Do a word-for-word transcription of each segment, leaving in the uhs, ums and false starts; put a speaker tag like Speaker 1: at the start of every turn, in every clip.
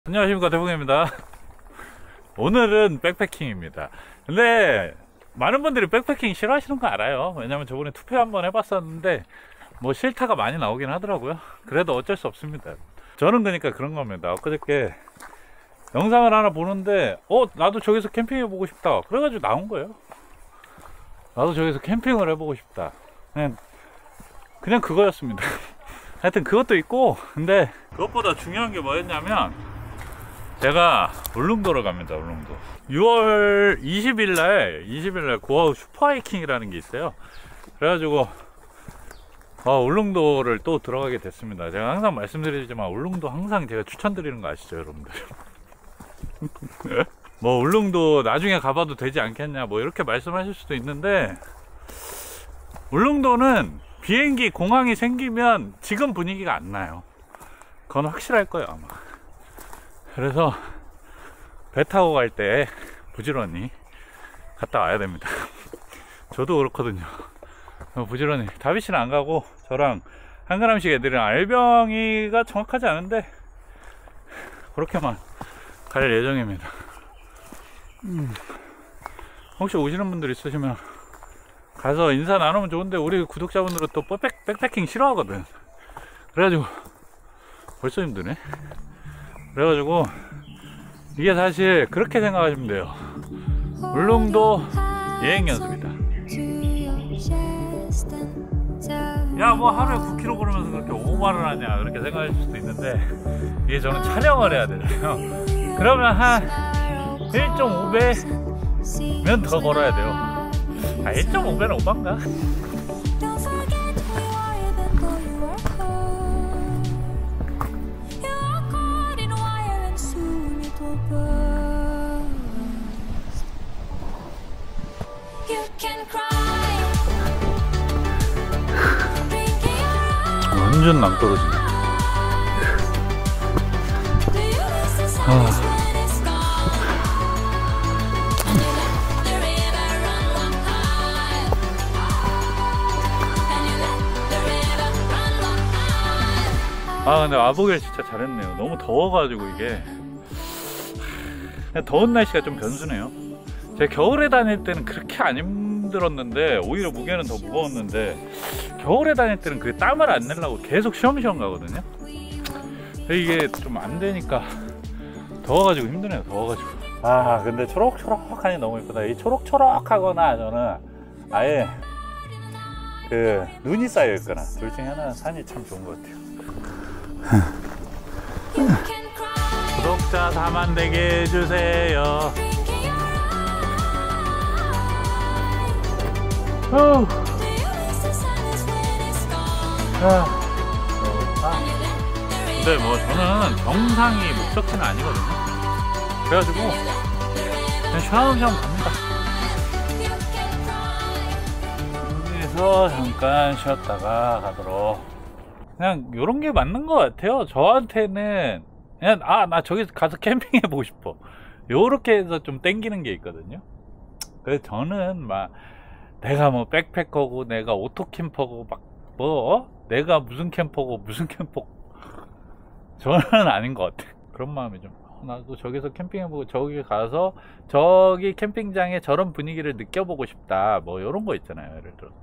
Speaker 1: 안녕하십니까, 대봉입니다. 오늘은 백패킹입니다. 근데 많은 분들이 백패킹 싫어하시는 거 알아요. 왜냐면 저번에 투표 한번 해봤었는데 뭐 싫다가 많이 나오긴 하더라고요. 그래도 어쩔 수 없습니다. 저는 그러니까 그런 겁니다. 엊그저께 영상을 하나 보는데 어 나도 저기서 캠핑 해보고 싶다 그래가지고 나온 거예요. 나도 저기서 캠핑을 해보고 싶다. 그냥, 그냥 그거였습니다. 하여튼 그것도 있고, 근데 그것보다 중요한 게 뭐였냐면 제가 울릉도를 갑니다. 울릉도 유월 이십일날 이십일날 고아우 슈퍼하이킹이라는 게 있어요. 그래가지고 어, 울릉도를 또 들어가게 됐습니다. 제가 항상 말씀드리지만 울릉도 항상 제가 추천드리는 거 아시죠, 여러분들? 뭐 울릉도 나중에 가봐도 되지 않겠냐 뭐 이렇게 말씀하실 수도 있는데, 울릉도는 비행기 공항이 생기면 지금 분위기가 안 나요. 그건 확실할 거예요, 아마. 그래서 배 타고 갈 때 부지런히 갔다 와야 됩니다. 저도 그렇거든요. 부지런히. 다비씨는 안 가고 저랑 한가람씩 애들이랑, 알병이가 정확하지 않은데 그렇게만 갈 예정입니다. 음. 혹시 오시는 분들 있으시면 가서 인사 나누면 좋은데, 우리 구독자분들은 또 백, 백패킹 싫어하거든. 그래가지고 벌써 힘드네. 그래가지고 이게 사실 그렇게 생각하시면 돼요. 울릉도 여행 연습이다. 야, 뭐 하루에 구 킬로미터 걸으면서 그렇게 오만을 하냐 그렇게 생각하실 수도 있는데, 이게 저는 촬영을 해야 되잖아요. 그러면 한 일 점 오 배면 더 걸어야 돼요. 아, 일 점 오 배는 오반가? 완전 낭떠러지네. 아. 아, 근데 와보길 진짜 잘했네요. 너무 더워가지고 이게 더운 날씨가 좀 변수네요. 제가 겨울에 다닐 때는 그렇게 안 힘들었는데 오히려 무게는 더 무거웠는데, 겨울에 다닐 때는 그 땀을 안 내려고 계속 쉬엄쉬엄 가거든요. 이게 좀 안 되니까 더워가지고 힘드네요. 더워가지고. 아, 근데 초록초록하니 너무 예쁘다. 이 초록초록하거나 저는 아예 그 눈이 쌓여 있거나 둘 중에 하나는 산이 참 좋은 것 같아요. 구독자 사만 되게 해주세요. 어. 아. 근데 뭐 저는 정상이 목적지는 아니거든요. 그래가지고 그냥 샤움샤움 갑니다. 여기서 잠깐 쉬었다가 가도록. 그냥 요런 게 맞는 것 같아요. 저한테는 그냥 아, 나 저기 가서 캠핑 해보고 싶어, 요렇게 해서 좀 땡기는 게 있거든요. 그래서 저는 막 내가 뭐 백패커고 내가 오토캠퍼고 막 뭐 내가 무슨 캠퍼고 무슨 캠퍼, 저는 아닌 것 같아. 그런 마음이 좀, 나도 저기서 캠핑해보고 저기 가서 저기 캠핑장에 저런 분위기를 느껴보고 싶다 뭐 요런 거 있잖아요, 예를 들어.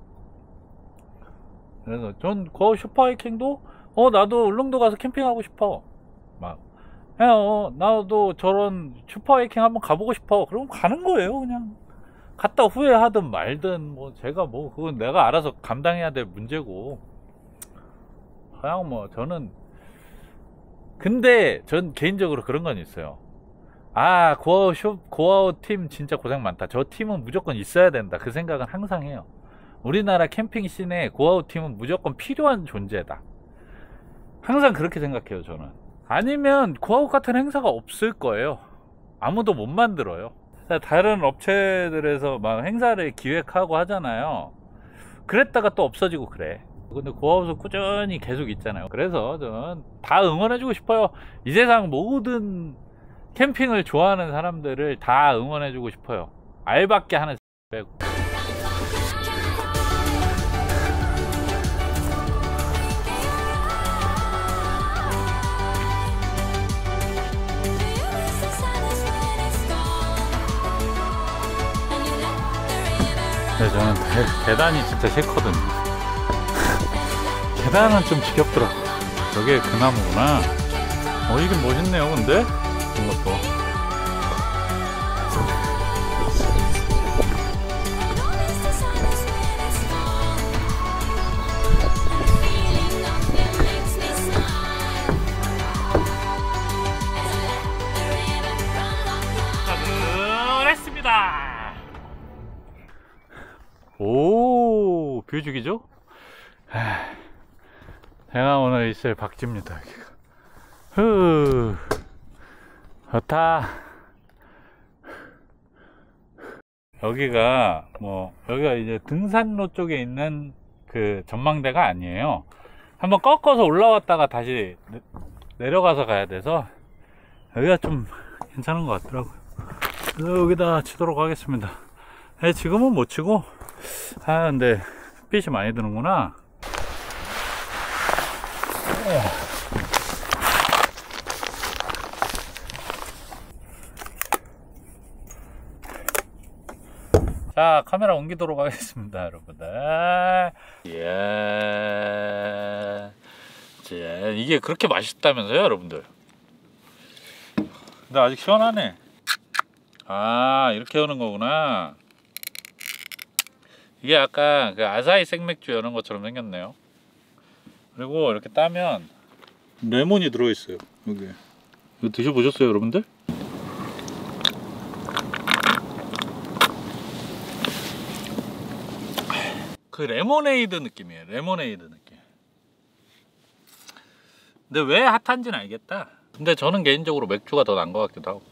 Speaker 1: 그래서 전 그 슈퍼하이킹도 어 나도 울릉도 가서 캠핑하고 싶어, 막 야, 어, 나도 저런 슈퍼하이킹 한번 가보고 싶어, 그럼 가는 거예요. 그냥 갔다 후회하든 말든 뭐 제가 뭐 그건 내가 알아서 감당해야 될 문제고, 그냥 뭐 저는. 근데 전 개인적으로 그런 건 있어요. 아, 고아우 쇼 고아우 팀 진짜 고생 많다, 저 팀은 무조건 있어야 된다, 그 생각은 항상 해요. 우리나라 캠핑 씬에 고아우 팀은 무조건 필요한 존재다, 항상 그렇게 생각해요, 저는. 아니면 고아우 같은 행사가 없을 거예요. 아무도 못 만들어요. 다른 업체들에서 막 행사를 기획하고 하잖아요. 그랬다가 또 없어지고 그래. 근데 고아우는 꾸준히 계속 있잖아요. 그래서 저는 다 응원해주고 싶어요. 이 세상 모든 캠핑을 좋아하는 사람들을 다 응원해주고 싶어요, 알밖에 하는 빼고. 근데 저는 대, 계단이 진짜 싫거든요. 계단은 좀 지겹더라고. 저게 그 나무구나. 어, 이게 멋있네요, 근데? 이것도. 했습니다. 오, 뷰 죽이죠? 제가 오늘 있을 박쥐입니다. 후, 좋다. 여기가 뭐 여기가 이제 등산로 쪽에 있는 그 전망대가 아니에요. 한번 꺾어서 올라왔다가 다시 내려가서 가야 돼서 여기가 좀 괜찮은 것 같더라고요. 여기다 치도록 하겠습니다. 네, 지금은 못 치고, 아 근데 햇빛이 많이 드는구나. 자, 카메라 옮기도록 하겠습니다, 여러분들. 예. 자, 이게 그렇게 맛있다면서요, 여러분들? 근데 아직 시원하네. 아, 이렇게 여는 거구나. 이게 약간 그 아사히 생맥주 여는 것처럼 생겼네요. 그리고 이렇게 따면 레몬이 들어있어요. 여기. 이거 드셔보셨어요, 여러분들? 그 레모네이드 느낌이에요. 레모네이드 느낌. 근데 왜 핫한지는 알겠다. 근데 저는 개인적으로 맥주가 더 나은 것 같기도 하고.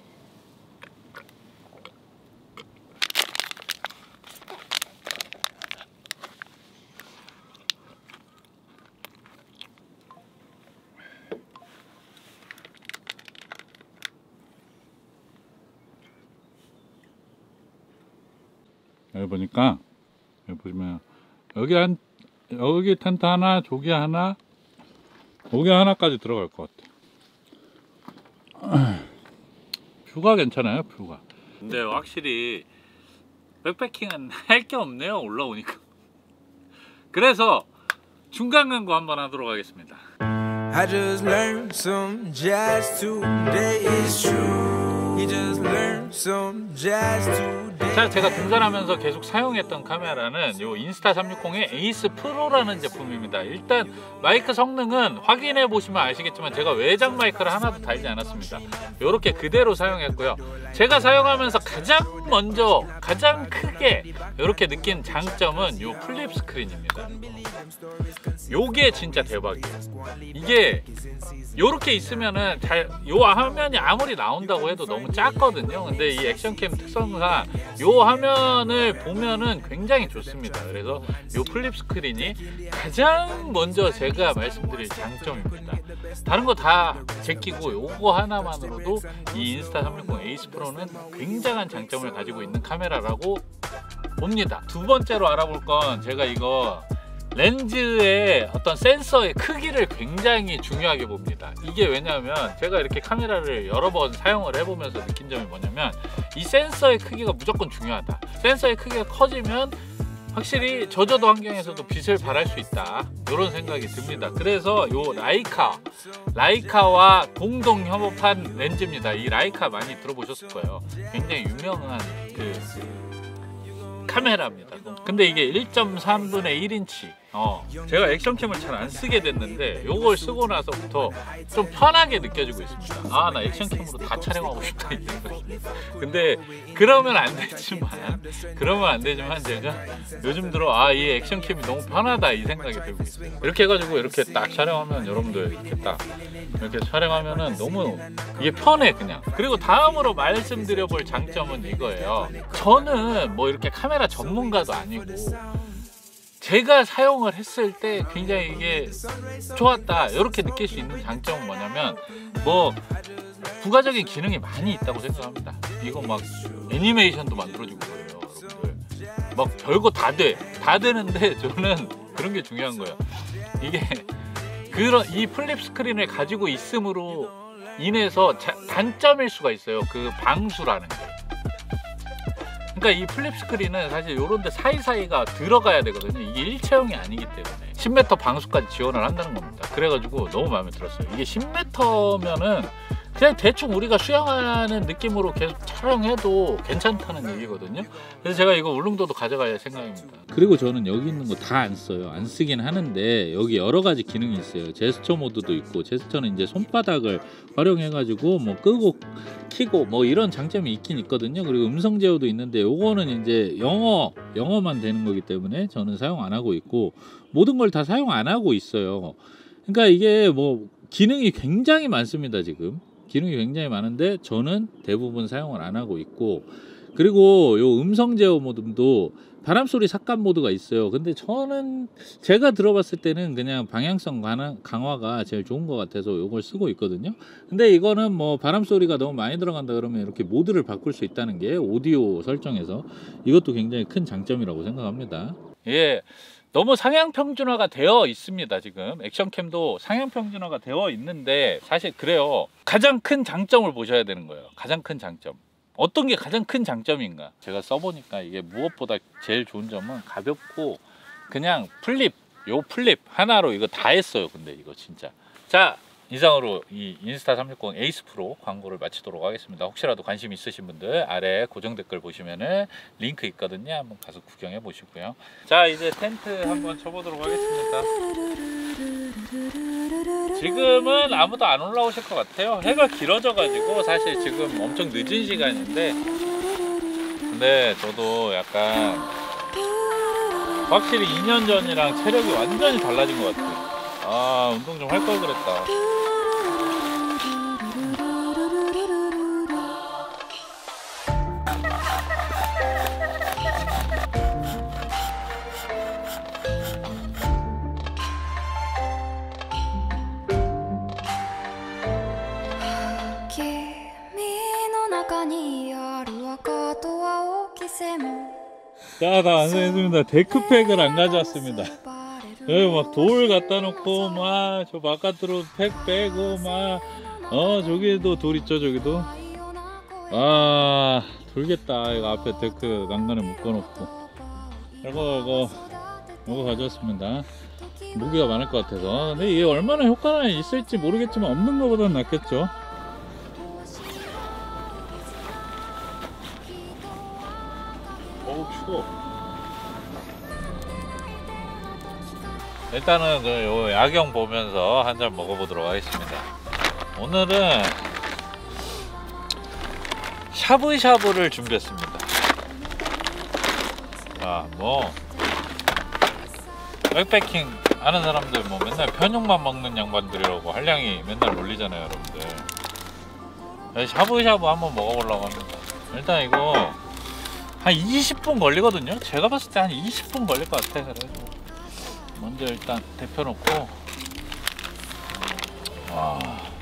Speaker 1: 여기 보니까 여기 보시면 여기 한 여기 텐트 하나, 저기 하나, 여기 하나까지 들어갈 것 같아. 뷰가 괜찮아요, 뷰가. 근데 확실히 백패킹은 할 게 없네요, 올라오니까. 그래서 중간 광고 한번 하도록 하겠습니다. I just learned some jazz today. It's true. He just learned some jazz today. 자, 제가 등산하면서 계속 사용했던 카메라는 요 인스타 삼백육십의 에이스 프로라는 제품입니다. 일단 마이크 성능은 확인해 보시면 아시겠지만 제가 외장 마이크를 하나도 달지 않았습니다. 요렇게 그대로 사용했고요. 제가 사용하면서 가장 먼저 가장 크게 요렇게 느낀 장점은 요 플립 스크린입니다. 요게 진짜 대박이에요. 이게 요렇게 있으면은 잘, 요 화면이 아무리 나온다고 해도 너무 작거든요. 근데 이 액션캠 특성상 요 화면을 보면은 굉장히 좋습니다. 그래서 요 플립 스크린이 가장 먼저 제가 말씀드릴 장점입니다. 다른 거 다 제끼고 요거 하나만으로도 이 인스타 삼백육 에이스 프로는 굉장한 장점을 가지고 있는 카메라라고 봅니다. 두 번째로 알아볼 건 제가 이거 렌즈의 어떤 센서의 크기를 굉장히 중요하게 봅니다. 이게 왜냐하면 제가 이렇게 카메라를 여러 번 사용을 해보면서 느낀 점이 뭐냐면 이 센서의 크기가 무조건 중요하다. 센서의 크기가 커지면 확실히 저저도 환경에서도 빛을 발할 수 있다, 이런 생각이 듭니다. 그래서 요 라이카 라이카와 공동 협업한 렌즈입니다. 이 라이카 많이 들어보셨을 거예요. 굉장히 유명한 그 카메라입니다. 근데 이게 일 점 삼분의 일 인치. 어, 제가 액션캠을 잘 안 쓰게 됐는데 요걸 쓰고 나서부터 좀 편하게 느껴지고 있습니다. 아, 나 액션캠으로 다 촬영하고 싶다 이 생각이. 근데 그러면 안 되지만 그러면 안 되지만 제가 요즘 들어 아, 이 액션캠이 너무 편하다 이 생각이 들고 있어요. 이렇게 해가지고 이렇게 딱 촬영하면, 여러분들 이렇게 딱 이렇게 촬영하면은 너무 이게 편해 그냥. 그리고 다음으로 말씀드려 볼 장점은 이거예요. 저는 뭐 이렇게 카메라 전문가도 아니고 제가 사용을 했을 때 굉장히 이게 좋았다 이렇게 느낄 수 있는 장점은 뭐냐면 뭐 부가적인 기능이 많이 있다고 생각합니다. 이거 막 애니메이션도 만들어주고 그래요, 여러분들. 막 별거 다 돼. 다 되는데 저는 그런 게 중요한 거예요. 이게 그런 이 플립 스크린을 가지고 있음으로 인해서 자, 단점일 수가 있어요. 그 방수라는 게. 그러니까 이 플립 스크린은 사실 요런데 사이사이가 들어가야 되거든요. 이게 일체형이 아니기 때문에 십 미터 방수까지 지원을 한다는 겁니다. 그래가지고 너무 마음에 들었어요. 이게 십 미터면은 그냥 대충 우리가 수영하는 느낌으로 계속 촬영해도 괜찮다는 얘기거든요. 그래서 제가 이거 울릉도도 가져갈 생각입니다. 그리고 저는 여기 있는 거 다 안 써요. 안 쓰긴 하는데 여기 여러 가지 기능이 있어요. 제스처 모드도 있고, 제스처는 이제 손바닥을 활용해 가지고 뭐 끄고 키고 뭐 이런 장점이 있긴 있거든요. 그리고 음성 제어도 있는데 요거는 이제 영어 영어만 되는 거기 때문에 저는 사용 안 하고 있고, 모든 걸 다 사용 안 하고 있어요. 그러니까 이게 뭐 기능이 굉장히 많습니다. 지금 기능이 굉장히 많은데 저는 대부분 사용을 안 하고 있고, 그리고 요 음성 제어 모드도 바람소리 삭감 모드가 있어요. 근데 저는 제가 들어봤을 때는 그냥 방향성 강화가 제일 좋은 것 같아서 요걸 쓰고 있거든요. 근데 이거는 뭐 바람소리가 너무 많이 들어간다 그러면 이렇게 모드를 바꿀 수 있다는 게 오디오 설정에서 이것도 굉장히 큰 장점이라고 생각합니다. 예. 너무 상향 평준화가 되어 있습니다. 지금 액션캠도 상향 평준화가 되어 있는데 사실 그래요. 가장 큰 장점을 보셔야 되는 거예요. 가장 큰 장점. 어떤 게 가장 큰 장점인가? 제가 써보니까 이게 무엇보다 제일 좋은 점은 가볍고, 그냥 플립, 요 플립 하나로 이거 다 했어요. 근데 이거 진짜. 자, 이상으로 이 인스타 삼백육십 에이스 프로 광고를 마치도록 하겠습니다. 혹시라도 관심 있으신 분들 아래 고정 댓글 보시면은 링크 있거든요. 한번 가서 구경해 보시고요. 자, 이제 텐트 한번 쳐보도록 하겠습니다. 지금은 아무도 안 올라오실 것 같아요. 해가 길어져 가지고 사실 지금 엄청 늦은 시간인데, 근데 저도 약간 확실히 이 년 전이랑 체력이 완전히 달라진 것 같아요. 아, 운동 좀 할 걸 그랬다. 자, 다 완성했습니다. 데크팩을 안 가져왔습니다. 여기 막 돌 갖다 놓고 막 저 바깥으로 팩 빼고 막 어 저기도 돌 있죠. 저기도 아 돌겠다. 이거 앞에 데크 난간에 묶어 놓고 이거 이거 이거 가져왔습니다. 무게가 많을 것 같아서. 근데 이게 얼마나 효과가 있을지 모르겠지만 없는 것보다는 낫겠죠. 어우 추워. 일단은 그 요 야경 보면서 한 잔 먹어보도록 하겠습니다. 오늘은 샤브샤브를 준비했습니다. 아, 뭐 백패킹 하는 사람들 뭐 맨날 편육만 먹는 양반들이라고 한량이 맨날 놀리잖아요, 여러분들. 샤브샤브 한번 먹어보려고 합니다. 일단 이거 한 이십 분 걸리거든요. 제가 봤을 때 한 이십 분 걸릴 것 같아. 그래서 먼저 일단 데펴놓고, 와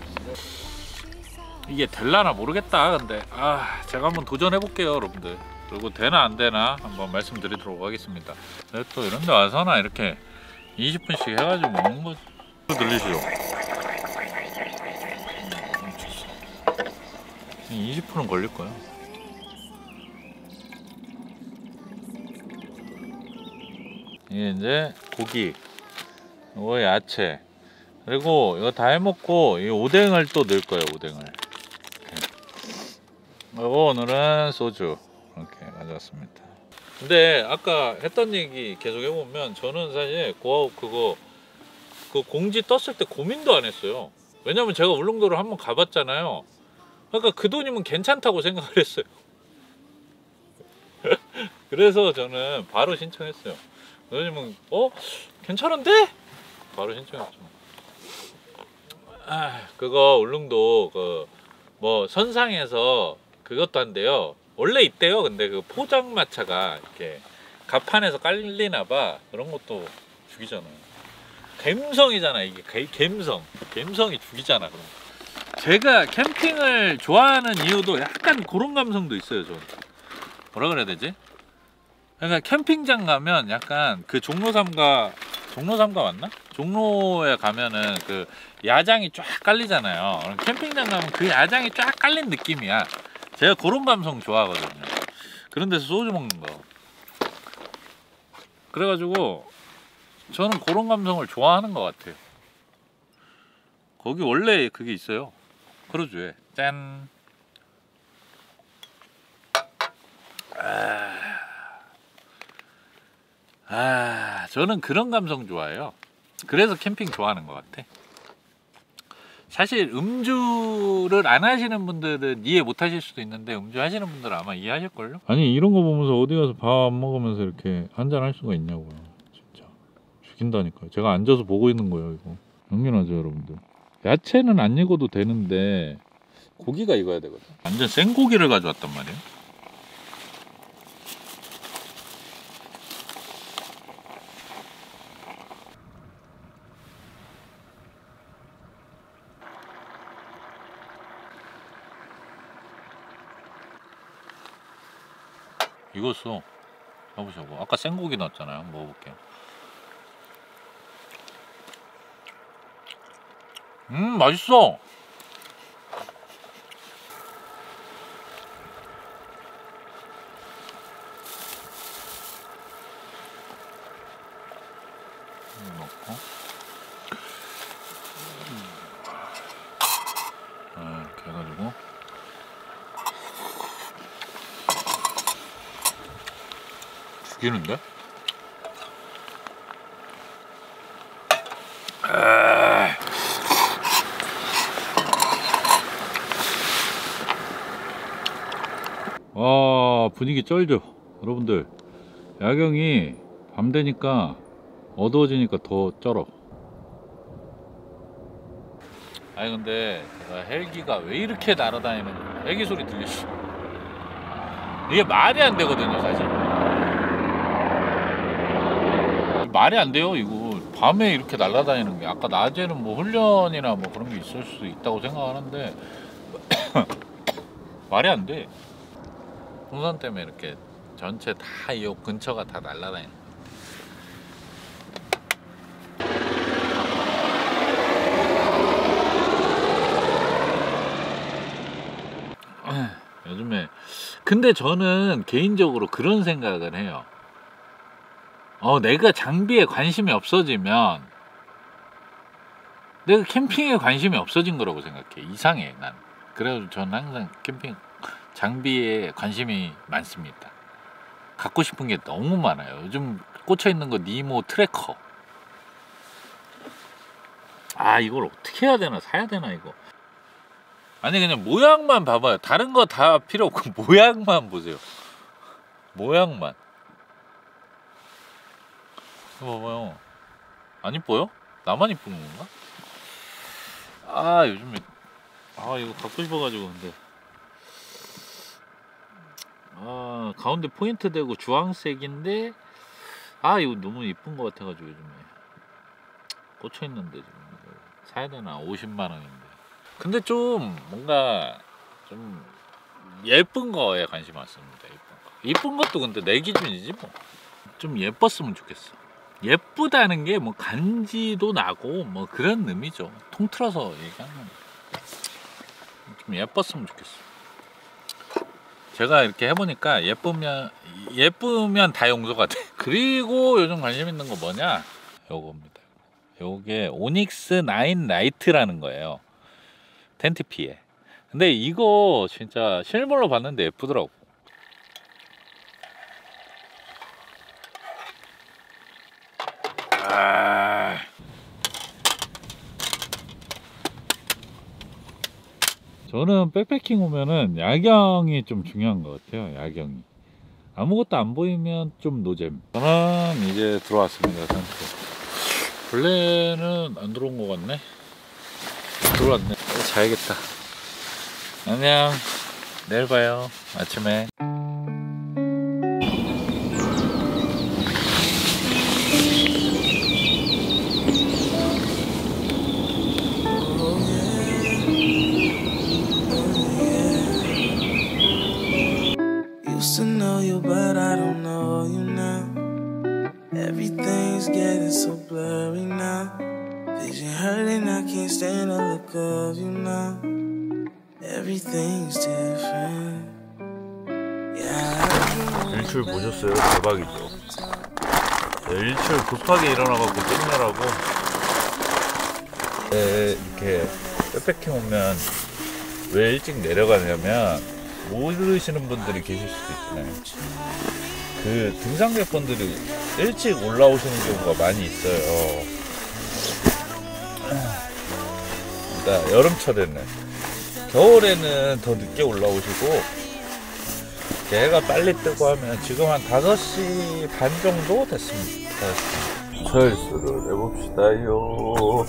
Speaker 1: 이게 될라나 모르겠다. 근데 아 제가 한번 도전해 볼게요, 여러분들. 그리고 되나 안 되나 한번 말씀드리도록 하겠습니다. 또 이런 데 와서나 이렇게 이십 분씩 해가지고 먹는 거 들리시죠? 이십 분은 걸릴 거야. 이게 이제 고기, 이거 야채, 그리고 이거 다 해먹고 이 오뎅을 또 넣을 거예요. 오뎅을. 그리고 오늘은 소주 이렇게 가져왔습니다. 근데 아까 했던 얘기 계속 해보면 저는 사실 고아욱 그거 그 공지 떴을 때 고민도 안 했어요. 왜냐면 제가 울릉도를 한번 가봤잖아요. 그러니까 그 돈이면 괜찮다고 생각을 했어요. 그래서 저는 바로 신청했어요. 왜냐면 어? 괜찮은데? 바로 신청했죠. 아, 그거 울릉도 그 뭐 선상에서 그것도 한대요. 원래 있대요. 근데 그 포장마차가 이렇게 갑판에서 깔리나봐. 그런 것도 죽이잖아요. 갬성이잖아. 이게 갬성. 갬성이 죽이잖아. 그럼 제가 캠핑을 좋아하는 이유도 약간 그런 감성도 있어요. 저는 뭐라 그래야 되지? 그러니까 캠핑장 가면 약간 그 종로삼가 종로삼가 맞나? 종로에 가면은 그 야장이 쫙 깔리잖아요. 캠핑장 가면 그 야장이 쫙 깔린 느낌이야. 제가 그런 감성 좋아하거든요. 그런 데서 소주 먹는 거. 그래가지고 저는 그런 감성을 좋아하는 것 같아요. 거기 원래 그게 있어요. 크루즈에. 짠. 아, 아, 저는 그런 감성 좋아해요. 그래서 캠핑 좋아하는 것 같아. 사실 음주를 안 하시는 분들은 이해 못 하실 수도 있는데 음주 하시는 분들은 아마 이해하실걸요? 아니 이런 거 보면서 어디 가서 밥 안 먹으면서 이렇게 한잔 할 수가 있냐고요. 진짜 죽인다니까요. 제가 앉아서 보고 있는 거예요 이거. 당연하죠 여러분들. 야채는 안 익어도 되는데 고기가 익어야 되거든. 완전 생고기를 가져왔단 말이에요. 익었어. 해보자고. 아까 생고기 넣었잖아요. 한번 먹어볼게요. 음 맛있어. 음, 넣고 음, 이렇게 해가지고 죽이는데? 아... 와 분위기 쩔죠 여러분들. 야경이 밤 되니까 어두워지니까 더 쩔어. 아니 근데 제가 헬기가 왜 이렇게 날아다니는 거야. 헬기 소리 들리시? 이게 말이 안 되거든요 사실. 말이 안 돼요 이거. 밤에 이렇게 날아다니는 게. 아까 낮에는 뭐 훈련이나 뭐 그런 게 있을 수도 있다고 생각하는데 말이 안 돼. 풍선 때문에 이렇게 전체 다 이 근처가 다 날아다니는 거야. 요즘에 근데 저는 개인적으로 그런 생각을 해요. 어 내가 장비에 관심이 없어지면 내가 캠핑에 관심이 없어진 거라고 생각해. 이상해 난. 그래서 저는 항상 캠핑 장비에 관심이 많습니다. 갖고 싶은 게 너무 많아요. 요즘 꽂혀 있는 거 니모 트래커. 아 이걸 어떻게 해야 되나. 사야 되나 이거. 아니 그냥 모양만 봐봐요. 다른 거 다 필요 없고 모양만 보세요. 모양만. 이거 봐봐요. 안 이뻐요? 나만 이쁜 건가? 아 요즘에 아 이거 갖고 싶어가지고. 근데 아 가운데 포인트 되고 주황색인데 아 이거 너무 이쁜 것 같아가지고 요즘에 꽂혀있는데 지금 이거 사야 되나. 오십만 원인데. 근데 좀 뭔가 좀 예쁜 거에 관심 많습니다. 예쁜 거. 예쁜 것도 근데 내 기준이지 뭐. 좀 예뻤으면 좋겠어. 예쁘다는 게 뭐 간지도 나고 뭐 그런 의미죠. 통틀어서 얘기하면 좀 예뻤으면 좋겠어. 제가 이렇게 해보니까 예쁘면 예쁘면 다 용서가 돼. 그리고 요즘 관심 있는 거 뭐냐? 요겁니다. 요게 오닉스 나인 라이트라는 거예요. 텐트피에. 근데 이거 진짜 실물로 봤는데 예쁘더라고. 아... 저는 백패킹 오면은 야경이 좀 중요한 것 같아요. 야경이 아무것도 안 보이면 좀 노잼. 저는 이제 들어왔습니다. 텐트. 원래는 안 들어온 것 같네. 들어왔네. 자야겠다. 안녕. 내일 봐요. 아침에.
Speaker 2: Used to know you, but I don't know you now. Everything's getting so blurry now. Vision hurting, I can't stand the look of you now. Everything's different. Yeah, I
Speaker 1: 일출 보셨어요? 대박이죠. 네, 일출 급하게 일어나갖고 찍느라고 네, 이렇게 백패킹 오면 왜 일찍 내려가냐면 모르시는 분들이 계실 수도 있잖아요. 그 등산객분들이 일찍 올라오시는 경우가 많이 있어요. 그러니까 여름철에는, 겨울에는 더 늦게 올라오시고 해가 빨리 뜨고 하면 지금 한 다섯 시 반 정도 됐습니다. 철수를 해봅시다요.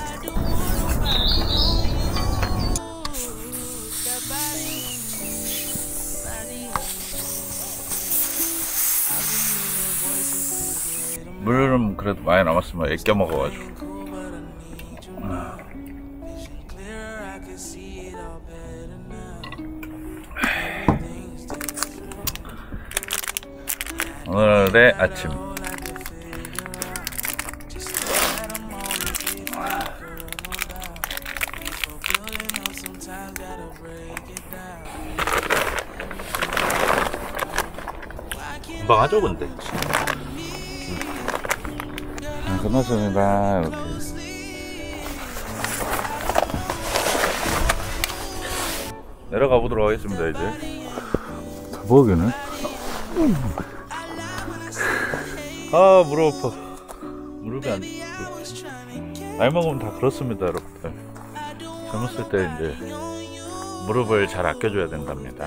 Speaker 1: 물은 그래도 많이 남았으면 애껴 먹어가지고. 오늘의 아침. 금방 하죠, 근데. 아, 끝났습니다. 이렇게. 내려가 보도록 하겠습니다, 이제. 대박이네. 아, 무릎 아파. 무릎이 안, 무릎. 나이 먹으면 다 그렇습니다, 여러분들. 젊었을 때 이제 무릎을 잘 아껴줘야 된답니다.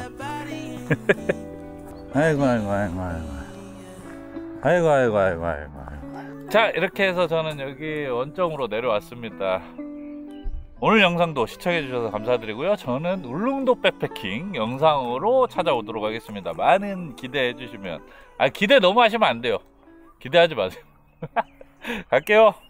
Speaker 1: 아이고, 아이고, 아이고, 아이고. 아이고, 아이고, 아이고, 아이고, 아이고. 자, 이렇게 해서 저는 여기 원정으로 내려왔습니다. 오늘 영상도 시청해주셔서 감사드리고요. 저는 울릉도 백패킹 영상으로 찾아오도록 하겠습니다. 많은 기대해주시면, 아, 기대 너무 하시면 안 돼요. 기대하지 마세요. 갈게요.